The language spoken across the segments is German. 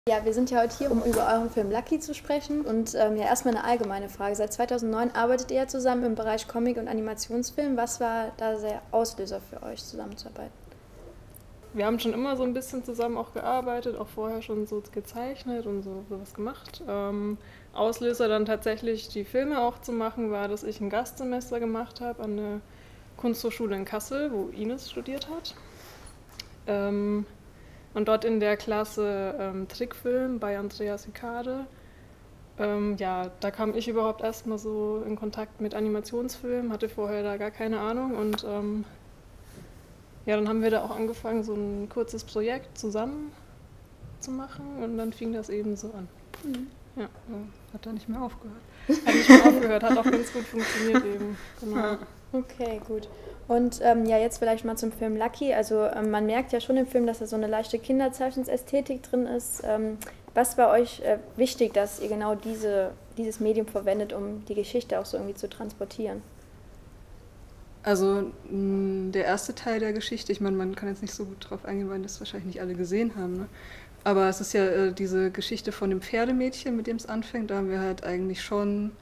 Ja, wir sind ja heute hier, um über euren Film Lucky zu sprechen. Und ja, erstmal eine allgemeine Frage. Seit 2009 arbeitet ihr ja zusammen im Bereich Comic- und Animationsfilm. Was war da der Auslöser für euch, zusammenzuarbeiten? Wir haben schon immer so ein bisschen zusammen auch gearbeitet, auch vorher schon so gezeichnet und sowas gemacht. Auslöser dann tatsächlich die Filme auch zu machen, war, dass ich ein Gastsemester gemacht habe an der Kunsthochschule in Kassel, wo Ines studiert hat. Und dort in der Klasse Trickfilm bei Andreas Hikade. Ja, da kam ich überhaupt erstmal so in Kontakt mit Animationsfilmen, hatte vorher da gar keine Ahnung und ja, dann haben wir da auch angefangen, so ein kurzes Projekt zusammen zu machen und dann fing das eben so an. Mhm. Ja, hat da nicht mehr aufgehört. Hat nicht mehr aufgehört, hat auch ganz gut funktioniert eben. Genau. Ja. Okay, gut. Und ja, jetzt vielleicht mal zum Film Lucky. Also man merkt ja schon im Film, dass da so eine leichte Kinderzeichens-Ästhetik drin ist. Was war euch wichtig, dass ihr genau dieses Medium verwendet, um die Geschichte auch so irgendwie zu transportieren? Also der erste Teil der Geschichte, ich meine, man kann jetzt nicht so gut drauf eingehen, weil das wahrscheinlich nicht alle gesehen haben, ne? Aber es ist ja diese Geschichte von dem Pferdemädchen, mit dem es anfängt. Da haben wir halt eigentlich schon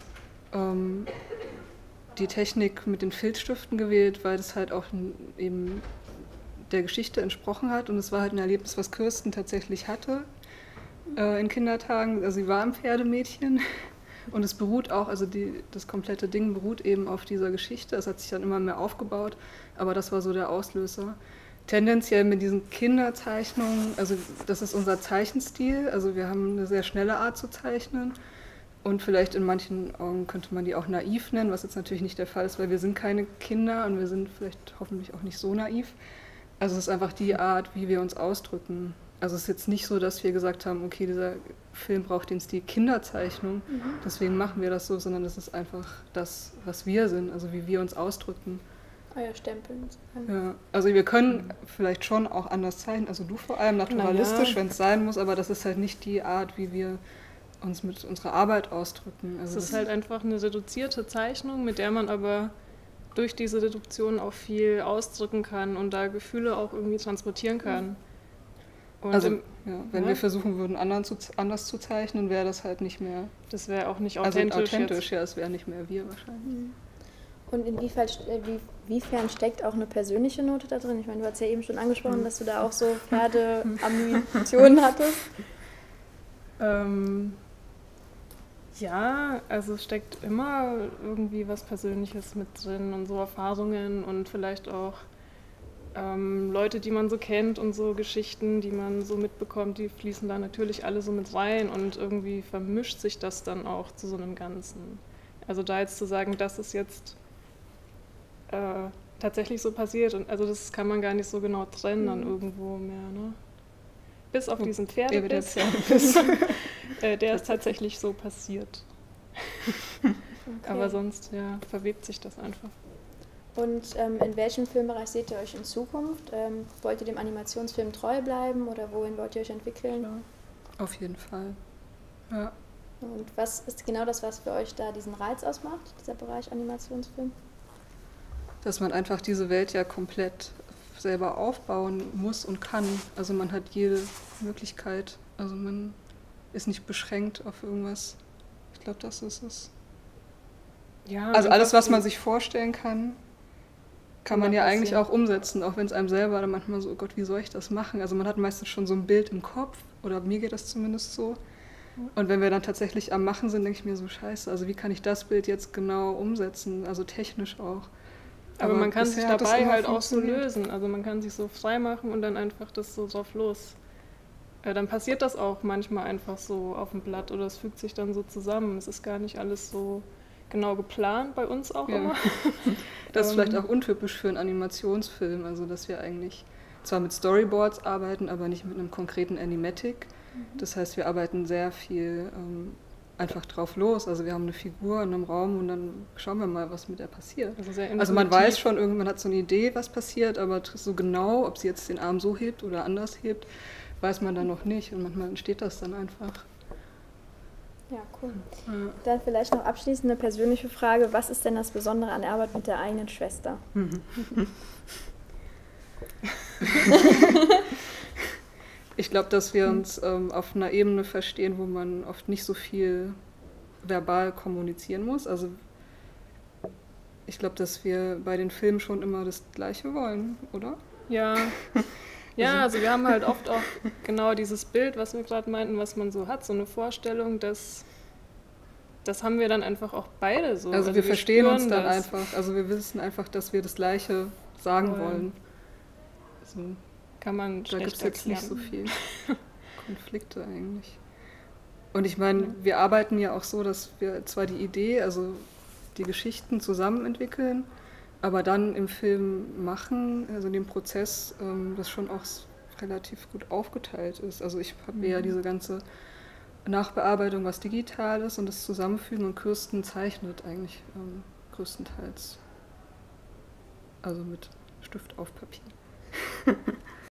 die Technik mit den Filzstiften gewählt, weil das halt auch eben der Geschichte entsprochen hat. Und es war halt ein Erlebnis, was Kirsten tatsächlich hatte in Kindertagen. Also sie war ein Pferdemädchen und es beruht auch, also das komplette Ding beruht eben auf dieser Geschichte. Es hat sich dann immer mehr aufgebaut, aber das war so der Auslöser. Tendenziell mit diesen Kinderzeichnungen, also das ist unser Zeichenstil, also wir haben eine sehr schnelle Art zu zeichnen. Und vielleicht in manchen Augen könnte man die auch naiv nennen, was jetzt natürlich nicht der Fall ist, weil wir sind keine Kinder und wir sind vielleicht hoffentlich auch nicht so naiv. Also es ist einfach die Art, wie wir uns ausdrücken. Also es ist jetzt nicht so, dass wir gesagt haben, okay, dieser Film braucht den Stil Kinderzeichnung, deswegen machen wir das so, sondern das ist einfach das, was wir sind, also wie wir uns ausdrücken. Euer Stempel. Ja, also wir können vielleicht schon auch anders zeichnen, also du vor allem naturalistisch, wenn es sein muss, aber das ist halt nicht die Art, wie wir uns mit unserer Arbeit ausdrücken. Also es ist halt einfach eine reduzierte Zeichnung, mit der man aber durch diese Reduktion auch viel ausdrücken kann und da Gefühle auch irgendwie transportieren kann. Und also wenn wir versuchen würden, anders zu zeichnen, wäre das halt nicht mehr... Das wäre auch nicht authentisch. Also authentisch, ja, es wäre nicht mehr wir wahrscheinlich. Und inwiefern steckt auch eine persönliche Note da drin? Ich meine, du hast ja eben schon angesprochen, dass du da auch so Pferdeambitionen hattest. Ja, also es steckt immer irgendwie was Persönliches mit drin und so Erfahrungen und vielleicht auch Leute, die man so kennt und so Geschichten, die man so mitbekommt, die fließen da natürlich alle so mit rein und irgendwie vermischt sich das dann auch zu so einem Ganzen. Also da jetzt zu sagen, das ist jetzt tatsächlich so passiert, und also das kann man gar nicht so genau trennen dann irgendwo mehr, ne? Bis auf diesen Pferdebiss. Der ist tatsächlich so passiert. Okay. Aber sonst verwebt sich das einfach. Und in welchem Filmbereich seht ihr euch in Zukunft? Wollt ihr dem Animationsfilm treu bleiben oder wohin wollt ihr euch entwickeln? Ja, auf jeden Fall. Ja. Und was ist genau das, was für euch da diesen Reiz ausmacht, dieser Bereich Animationsfilm? Dass man einfach diese Welt ja komplett selber aufbauen muss und kann. Also man hat jede Möglichkeit. Also man ist nicht beschränkt auf irgendwas. Ich glaube, das ist es. Ja, also alles, was man sich vorstellen kann man ja eigentlich auch umsetzen, auch wenn es einem selber dann manchmal so, oh Gott, wie soll ich das machen? Also man hat meistens schon so ein Bild im Kopf, oder mir geht das zumindest so. Und wenn wir dann tatsächlich am Machen sind, denke ich mir so, scheiße, also wie kann ich das Bild jetzt genau umsetzen, also technisch auch. Aber man kann sich dabei halt auch so lösen, also man kann sich so frei machen und dann einfach das so drauf los. Dann passiert das auch manchmal einfach so auf dem Blatt oder es fügt sich dann so zusammen. Es ist gar nicht alles so genau geplant, bei uns auch immer. Das ist vielleicht auch untypisch für einen Animationsfilm, also dass wir eigentlich zwar mit Storyboards arbeiten, aber nicht mit einem konkreten Animatic. Das heißt, wir arbeiten sehr viel einfach drauf los. Also wir haben eine Figur in einem Raum und dann schauen wir mal, was mit der passiert. Also man weiß schon, irgendwann hat so eine Idee, was passiert, aber so genau, ob sie jetzt den Arm so hebt oder anders hebt, weiß man dann noch nicht. Und manchmal entsteht das dann einfach. Ja, cool. Ja. Dann vielleicht noch abschließend eine persönliche Frage. Was ist denn das Besondere an der Arbeit mit der eigenen Schwester? Ich glaube, dass wir uns auf einer Ebene verstehen, wo man oft nicht so viel verbal kommunizieren muss. Also ich glaube, dass wir bei den Filmen schon immer das Gleiche wollen, oder? Ja. Ja, also wir haben halt oft auch genau dieses Bild, was wir gerade meinten, was man so hat, so eine Vorstellung, das haben wir dann einfach auch beide so. Also wir verstehen uns dann das einfach, also wir wissen einfach, dass wir das Gleiche sagen wollen. Also, kann man da schlecht gibt es jetzt nicht so erklären. viel Konflikte eigentlich. Und ich meine, wir arbeiten ja auch so, dass wir zwar die Idee, also die Geschichten zusammen entwickeln, aber dann im Film machen, also in dem Prozess, das schon auch relativ gut aufgeteilt ist. Also ich habe ja diese ganze Nachbearbeitung, was digital ist, und das Zusammenfügen, und Kirsten zeichnet eigentlich größtenteils, also mit Stift auf Papier.